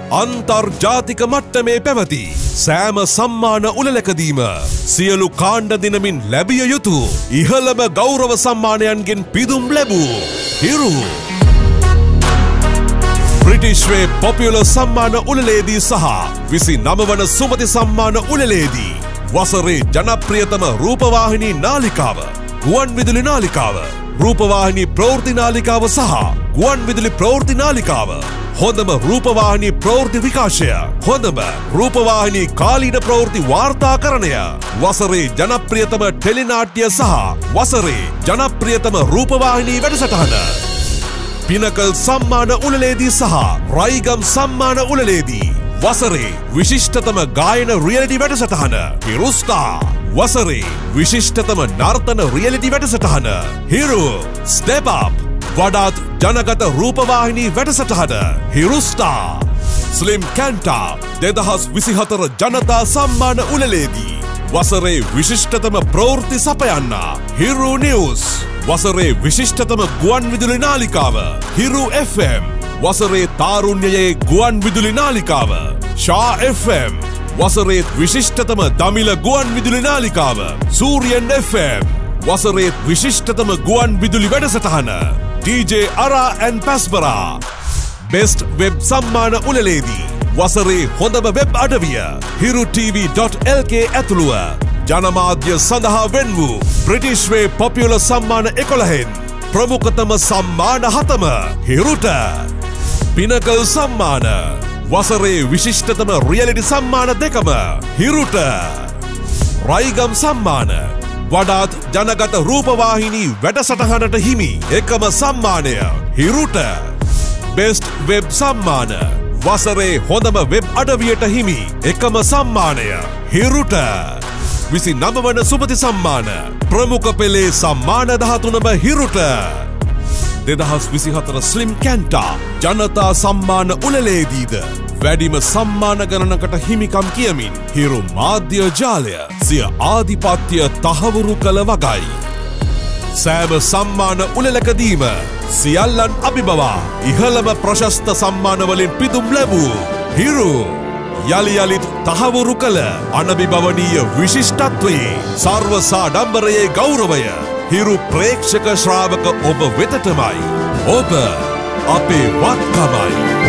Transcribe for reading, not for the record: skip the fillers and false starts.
අන්තර්ජාතික මට්ටමේ පැවති සෑම සම්මාන උළෙලකදීම සියලු කාණ්ඩ දිනමින් ලැබිය යුතු ඉහළම ගෞරව සම්මානයන්ගෙන් පිදුම් ලැබූ හිරු බ්‍රිටිෂ්වේ පොපියුලර් සම්මාන උළෙලේදී සහ 29 වන සුමති සම්මාන උළෙලේදී වසරේ ජනප්‍රියතම රූපවාහිනී නාලිකාව, ගුවන් විදුලි නාලිකාව, රූපවාහිනී ප්‍රවෘත්ති නාලිකාව සහ ගුවන් විදුලි ප්‍රවෘත්ති නාලිකාව, හොඳම රූපවාහිනී ප්‍රවෘත්ති විකාශය, හොඳම රූපවාහිනී කාලීන ප්‍රවෘත්ති වාර්තාකරණය, වසරේ ජනප්‍රියතම ටෙලිනාට්‍ය සහ වසරේ ජනප්‍රියතම රූපවාහිනී වැඩසටහන, පිනකල් සම්මාන උළෙලේදී සහ රයිගම් සම්මාන උළෙලේදී වසරේ විශිෂ්ටතම ගායන රියලිටි වැඩසටහන හිරුස්ටා, වසරේ විශිෂ්ටතම නර්තන රියලිටි වැඩසටහන හිරු ස්ටෙප් අප්, වඩාත් ජනගත රූපවාහිනී වැඩසටහන හිරුස්ටා, ස්ලිම් කැන්ටා 2024 ජනතා සම්මාන උළෙලේදී වසරේ විශිෂ්ටතම ප්‍රවෘත්ති සපයන්නා හිරු නිවුස්, වසරේ විශිෂ්ටතම ගුවන් විදුලි නාලිකාව හිරු FM, වසරේ තාරුණ්‍යයේ ගුවන් විදුලි නාලිකාව shaafm, වසරේ විශිෂ්ටතම දමිළ ගුවන් විදුලි නාලිකාව සූරියන් FM, වසරේ විශිෂ්ටතම ගුවන් විදුලි වැඩසටහන DJ අරා ඇන් පැස්බරා, බෙස්ට් වෙබ් සම්මාන උළෙලේදී වසරේ හොඳම වෙබ් අඩවිය hirutv.lk ඇතුළුව ජනමාධ්‍ය සඳහා වෙන් වූ බ්‍රිටිෂ්වේ පොපියුලර් සම්මාන 11න් ප්‍රමුඛතම සම්මාන 7ම හිරුට, පිනකල් සම්මාන, වසරේ විශිෂ්ටතම රියලිටි සම්මාන 2ම හිරුට, රයිගම් සම්මාන, වඩාත් ජනගත රූපවාහිනී වැඩසටහනට හිමි එකම සම්මානය හිරුට, බෙස්ට් වෙබ් සම්මාන, වසරේ හොඳම වෙබ් අඩවියට හිමි එකම සම්මානය හිරුට, 29 වන සුමති සම්මාන, ප්‍රමුඛ පෙළේ සම්මාන 13ම හිරුට, 2024 ස්ලිම් කැන්ටා ජනතා සම්මාන උළෙලේදීද වැඩිම සම්මාන ගණනකට හිමිකම් කියමින් හිරු මාධ්‍ය ජාලය සිය ආධිපත්‍ය තහවුරු කළ වගයි. සෑම සම්මාන උළෙලකදීම සියල්ලන් අභිබවා ඉහළම ප්‍රශස්ත සම්මානවලින් පිදුම් ලැබූ හිරු යළි යළිත් තහවුරු කළ අනබිබවනීය විශිෂ්ටත්වයේ සර්වසාඩම්බරයේ ගෞරවය හිරු ප්‍රේක්ෂක ශ්‍රාවක ඔබ වෙතටමයි. ඔබ අපේ වත්කමයි.